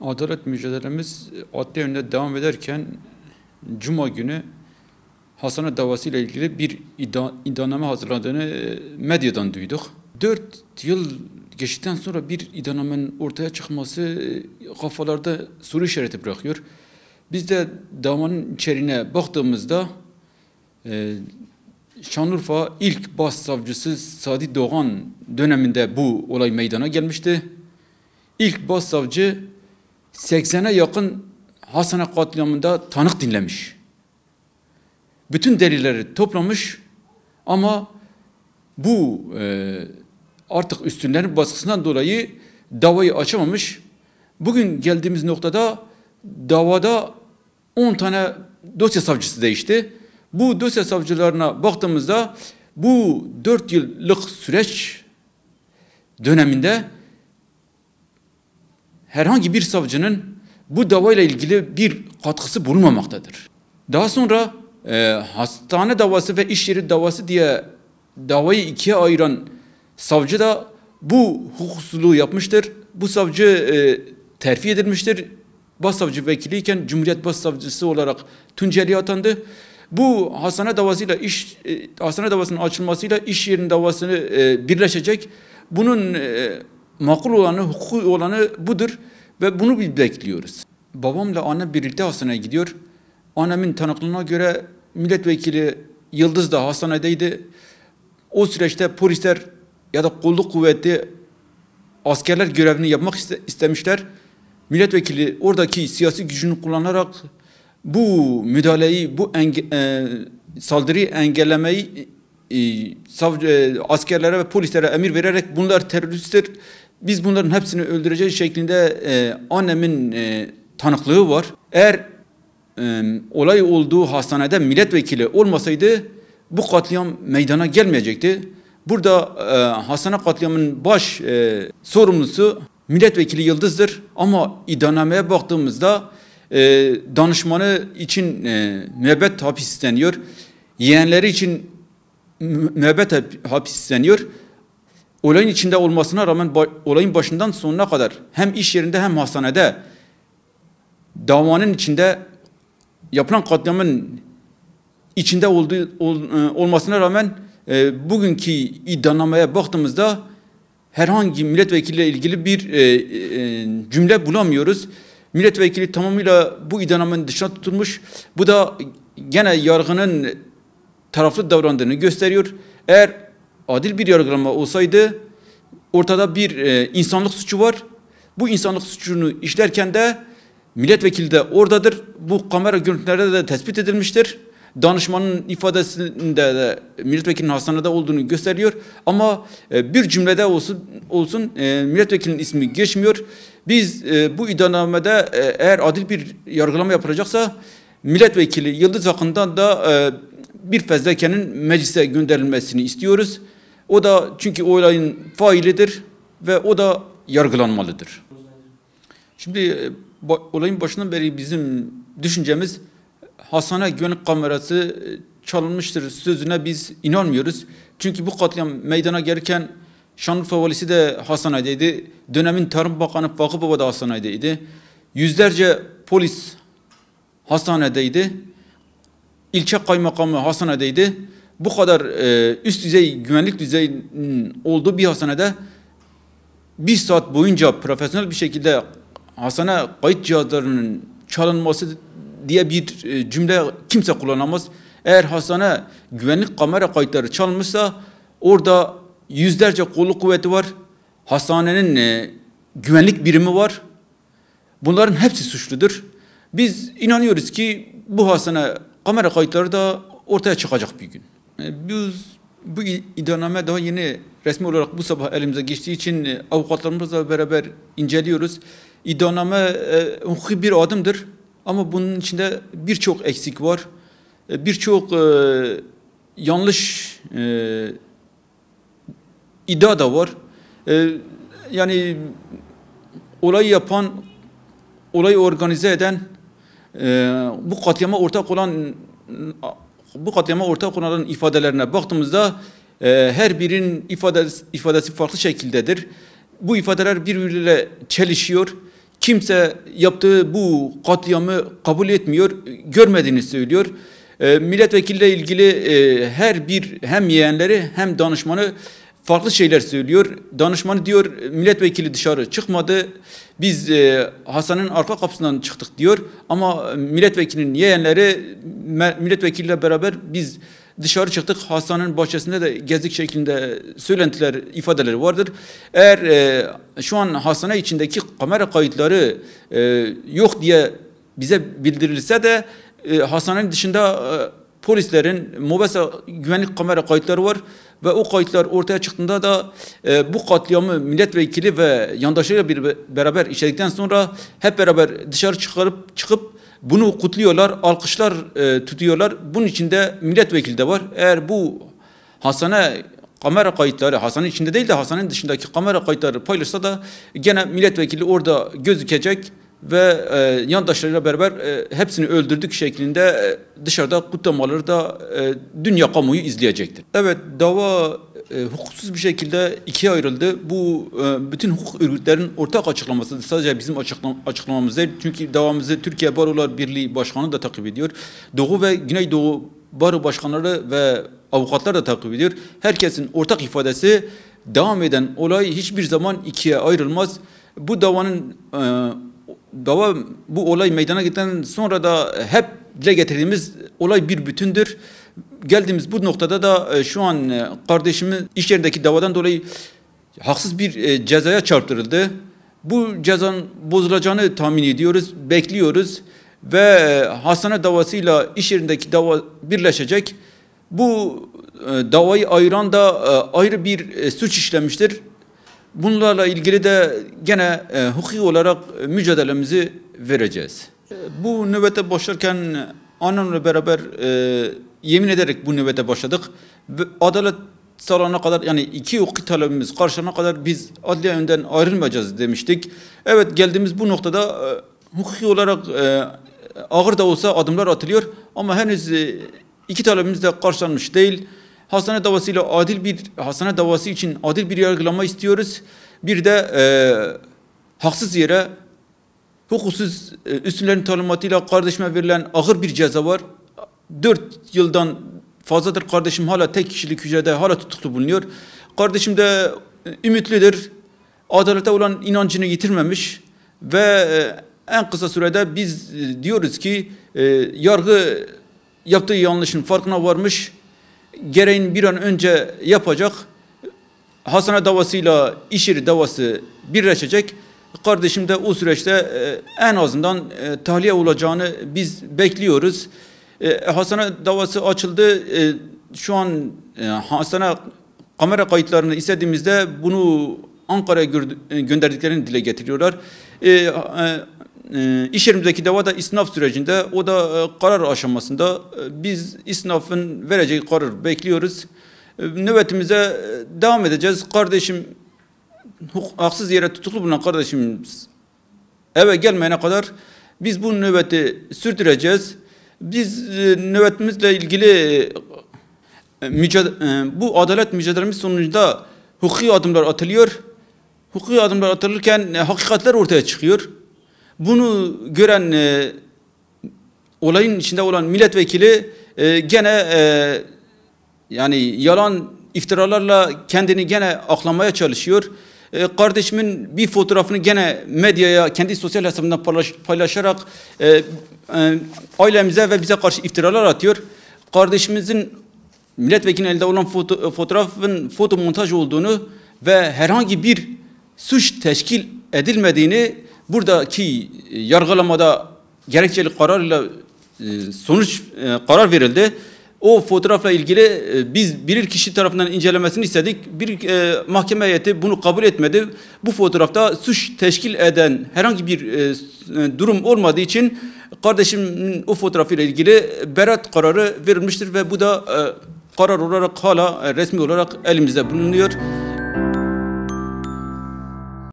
Adalet mücadelemiz adli yönde devam ederken Cuma günü Hasan'a davası ile ilgili bir iddianame hazırladığını medyadan duyduk. 4 yıl geçtikten sonra bir iddianamenin ortaya çıkması kafalarda soru işareti bırakıyor. Biz de davanın içeriğine baktığımızda Şanlıurfa ilk başsavcısı Sadi Doğan döneminde bu olay meydana gelmişti. İlk başsavcı 80'e yakın Hasan'a katliamında tanık dinlemiş. Bütün delilleri toplamış ama bu artık üstünlerin baskısından dolayı davayı açamamış. Bugün geldiğimiz noktada davada 10 tane dosya savcısı değişti. Bu dosya savcılarına baktığımızda bu 4 yıllık süreç döneminde herhangi bir savcının bu davayla ilgili bir katkısı bulunmamaktadır. Daha sonra hastane davası ve iş yeri davası diye davayı ikiye ayıran savcı da bu hukuksuzluğu yapmıştır. Bu savcı terfi edilmiştir. Başsavcı vekiliyken Cumhuriyet Başsavcısı olarak Tunceli'ye atandı. Bu hastane davasıyla hastane davasının açılmasıyla iş yerinin davasını birleşecek. Bunun makul olanı, hukuki olanı budur ve bunu biz bekliyoruz. Babamla annem birlikte hastaneye gidiyor. Annemin tanıklığına göre milletvekili Yıldız da hastanedeydi. O süreçte polisler ya da kolluk kuvveti askerler görevini yapmak istemişler. Milletvekili oradaki siyasi gücünü kullanarak bu müdahaleyi, bu saldırıyı engellemeyi askerlere ve polislere emir vererek bunlar teröristtir, biz bunların hepsini öldüreceğiz şeklinde annemin tanıklığı var. Eğer olay olduğu hastanede milletvekili olmasaydı bu katliam meydana gelmeyecekti. Burada hastane katliamının baş sorumlusu milletvekili Yıldız'dır ama iddianameye baktığımızda danışmanı için müebbet hapis isteniyor. Yeğenleri için müebbet hapis isteniyor. Olayın içinde olmasına rağmen olayın başından sonuna kadar hem iş yerinde hem hastanede davanın içinde yapılan katliamın içinde olmasına rağmen bugünkü iddianameye baktığımızda herhangi milletvekiliyle ilgili bir cümle bulamıyoruz. Milletvekili tamamıyla bu iddianamenin dışına tutulmuş. Bu da gene yargının taraflı davrandığını gösteriyor. Eğer adil bir yargılama olsaydı ortada bir insanlık suçu var. Bu insanlık suçunu işlerken de milletvekili de oradadır. Bu kamera görüntülerde de tespit edilmiştir. Danışmanın ifadesinde de milletvekilinin hastanede olduğunu gösteriyor. Ama bir cümlede olsun milletvekilinin ismi geçmiyor. Biz bu iddianamede eğer adil bir yargılama yapılacaksa milletvekili Yıldız hakkında da bir fezlekenin meclise gönderilmesini istiyoruz. O da çünkü olayın failidir ve o da yargılanmalıdır. Şimdi olayın başından beri bizim düşüncemiz hastane güvenlik kamerası çalınmıştır sözüne biz inanmıyoruz. Çünkü bu katliam meydana gelirken Şanlıurfa valisi de hastanedeydi. Dönemin Tarım Bakanı Fakı Baba da hastanedeydi. Yüzlerce polis hastanedeydi. İlçe kaymakamı hastanedeydi. Bu kadar üst düzey güvenlik düzeyinin olduğu bir hastanede bir saat boyunca profesyonel bir şekilde hastane kayıt cihazlarının çalınması diye bir cümle kimse kullanamaz. Eğer hastane güvenlik kamera kayıtları çalınmışsa orada yüzlerce kolluk kuvveti var. Hastanenin güvenlik birimi var. Bunların hepsi suçludur. Biz inanıyoruz ki bu hastane kamera kayıtları da ortaya çıkacak bir gün. Bu iddianame daha yeni resmi olarak bu sabah elimize geçtiği için avukatlarımızla beraber inceliyoruz. İddianame hukuki bir adımdır ama bunun içinde birçok eksik var. Birçok yanlış iddia da var. Yani olayı yapan, olayı organize eden, bu katliama ortak olanların ifadelerine baktığımızda her birinin ifadesi farklı şekildedir. Bu ifadeler birbiriyle çelişiyor. kimse yaptığı bu katliamı kabul etmiyor, görmediğini söylüyor. Milletvekiliyle ilgili hem yeğenleri hem danışmanı farklı şeyler söylüyor. Danışmanı diyor milletvekili dışarı çıkmadı. Biz Hasan'ın arka kapısından çıktık diyor. Ama milletvekilinin yeğenleri milletvekiliyle beraber biz dışarı çıktık. Hasan'ın bahçesinde de gezdik şeklinde söylentiler, ifadeleri vardır. Eğer şu an hastane içindeki kamera kayıtları yok diye bize bildirilse de hastanenin dışında polislerin MOBESA güvenlik kamera kayıtları var ve o kayıtlar ortaya çıktığında da bu katliamı milletvekili ve yandaşlarıyla beraber işledikten sonra hep beraber dışarı çıkıp bunu kutluyorlar, alkışlar tutuyorlar. Bunun içinde milletvekili de var. Eğer bu hastane kamera kayıtları hastanenin içinde değil de hastanenin dışındaki kamera kayıtları paylaşsa da gene milletvekili orada gözükecek ve yandaşlarıyla beraber hepsini öldürdük şeklinde dışarıda kutlamaları da dünya kamuoyu izleyecektir. Evet, dava hukuksuz bir şekilde ikiye ayrıldı. Bu bütün hukuk örgütlerin ortak açıklamasıdır. Sadece bizim açıklamamız değil. Çünkü davamızı Türkiye Barolar Birliği Başkanı da takip ediyor. Doğu ve Güneydoğu Baro Başkanları ve avukatlar da takip ediyor. Herkesin ortak ifadesi devam eden olay hiçbir zaman ikiye ayrılmaz. Bu bu olay meydana gittikten sonra da hep dile getirdiğimiz olay bir bütündür. Geldiğimiz bu noktada da şu an kardeşimin iş yerindeki davadan dolayı haksız bir cezaya çarptırıldı. Bu cezanın bozulacağını tahmin ediyoruz, bekliyoruz ve hastane davasıyla iş yerindeki dava birleşecek. Bu davayı ayıran da ayrı bir suç işlemiştir. Bunlarla ilgili de gene hukuki olarak mücadelemizi vereceğiz. Bu nöbete başlarken annemle beraber yemin ederek bu nöbete başladık. Adalet sağlanana kadar, yani iki hukuki talebimiz karşılana kadar biz adliye önden ayrılmayacağız demiştik. Evet, geldiğimiz bu noktada hukuki olarak ağır da olsa adımlar atılıyor ama henüz iki talebimiz de karşılanmış değil. Hastane davası için adil bir yargılama istiyoruz. Bir de haksız yere hukuksuz üstünlerin talimatıyla kardeşime verilen ağır bir ceza var. 4 yıldan fazladır kardeşim hala tek kişilik hücrede hala tutuklu bulunuyor. Kardeşim de ümitlidir. Adalete olan inancını yitirmemiş ve en kısa sürede biz diyoruz ki yargı yaptığı yanlışın farkına varmış. Gereğini bir an önce yapacak. Hastane davasıyla iş yeri davası birleşecek. Kardeşim de o süreçte en azından tahliye olacağını biz bekliyoruz. Hastane davası açıldı. Şu an hastane kamera kayıtlarını istediğimizde bunu Ankara'ya gönderdiklerini dile getiriyorlar. İş yerimizdeki dava da istinaf sürecinde, o da karar aşamasında. Biz istinafın vereceği karar bekliyoruz. Nöbetimize devam edeceğiz. Kardeşim, haksız yere tutuklu bulunan kardeşimiz eve gelmeyene kadar biz bu nöbeti sürdüreceğiz. Biz nöbetimizle ilgili bu adalet mücadelemiz sonucunda hukuki adımlar atılıyor. Hukuki adımlar atılırken hakikatler ortaya çıkıyor. Bunu gören olayın içinde olan milletvekili gene yani yalan iftiralarla kendini gene aklamaya çalışıyor. Kardeşimin bir fotoğrafını gene medyaya kendi sosyal hesabından paylaşarak ailemize ve bize karşı iftiralar atıyor. Kardeşimizin milletvekilinin elinde olan fotoğrafın fotomontaj olduğunu ve herhangi bir suç teşkil edilmediğini buradaki yargılamada gerekçeli kararla karar verildi. O fotoğrafla ilgili biz bilirkişi tarafından incelemesini istedik. Bir mahkeme heyeti bunu kabul etmedi. Bu fotoğrafta suç teşkil eden herhangi bir durum olmadığı için kardeşimin o fotoğrafıyla ilgili beraat kararı verilmiştir ve bu da karar olarak hala resmi olarak elimizde bulunuyor.